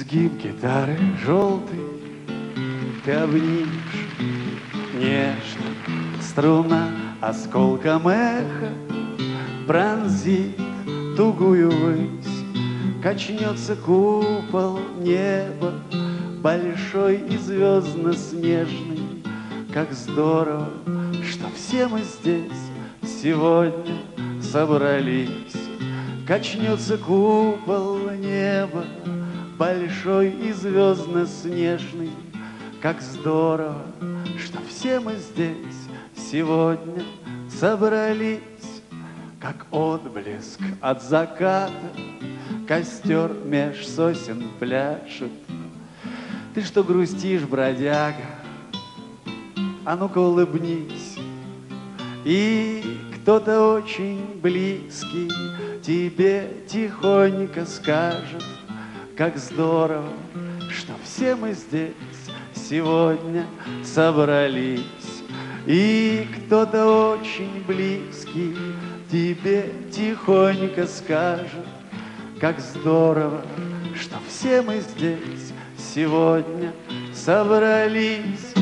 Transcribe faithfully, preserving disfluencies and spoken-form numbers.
Изгиб гитары желтый ты обнимешь нежно, струна осколком эха пронзит тугую высь, качнется купол неба большой и звездно-снежный. Как здорово, что все мы здесь сегодня собрались. Качнется купол неба большой и звездно-снежный. Как здорово, что все мы здесь сегодня собрались. Как отблеск от заката костер меж сосен пляшет. Ты что грустишь, бродяга? А ну-ка улыбнись. И кто-то очень близкий тебе тихонько скажет: как здорово, что все мы здесь сегодня собрались. И кто-то очень близкий тебе тихонько скажет: как здорово, что все мы здесь сегодня собрались.